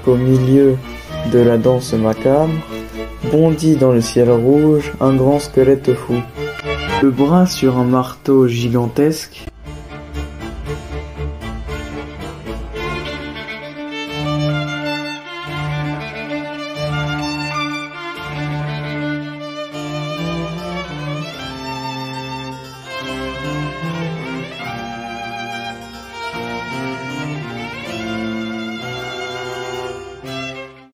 qu'au milieu de la danse macabre, bondit dans le ciel rouge un grand squelette fou. Le bras sur un marteau gigantesque,